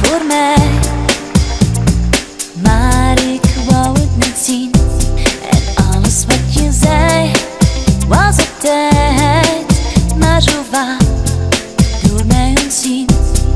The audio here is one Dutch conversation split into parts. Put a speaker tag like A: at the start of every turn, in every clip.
A: voor mij. Maar ik wou het niet zien. En alles wat je zei was op tijd, maar zo vaak door mij ontzien.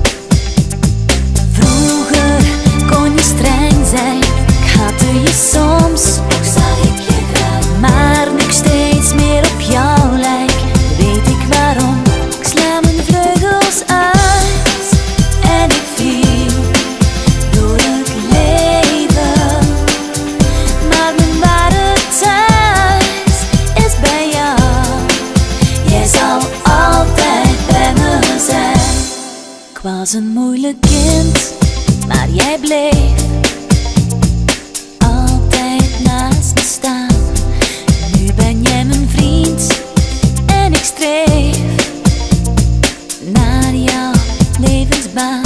A: Vroeger kon je streng zijn, ik haatte je soms, ook zag ik je graag. Maar nu ik steeds meer op jou lijk, weet ik waarom. Ik sla mijn vleugels uit en ik vlieg door het leven. Maar mijn ware thuis is bij jou. Jij zal altijd bij me zijn. Ik was een moeilijk kind, maar jij bleef altijd naast me staan. Nu ben jij mijn vriend en ik streef naar jouw levensbaan.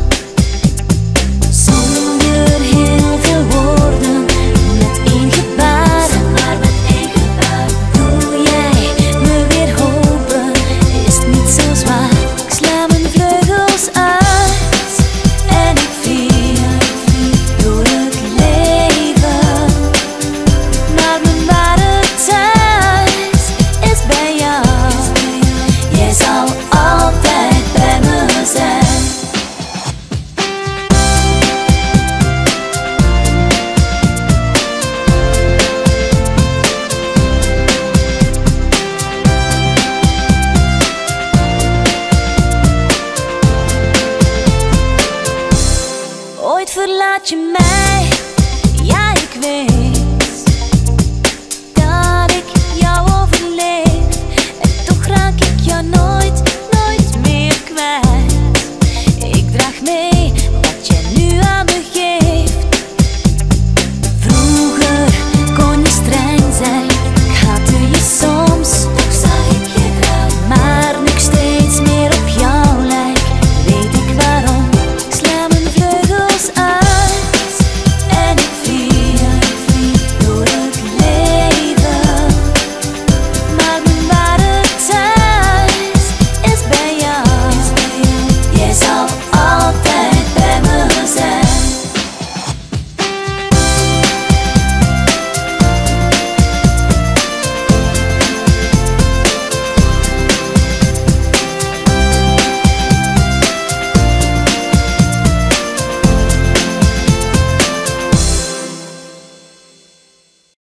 A: Zonder heel veel woorden, met één gebaar. Maar met één gebaar doe jij me weer hopen, is het niet zo zwaar. Ik sla mijn vleugels uit en ik vlieg door het leven. Maar mijn ware thuis is bij jou. Jij zal altijd bij me zijn. Ooit verlaat je mij.